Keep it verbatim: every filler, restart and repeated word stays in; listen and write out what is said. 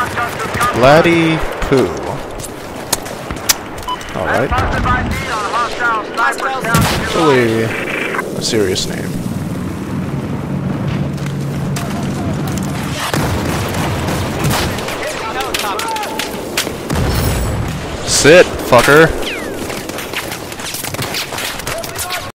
Laddie Poo. Alright. Really a serious name. Sit, fucker.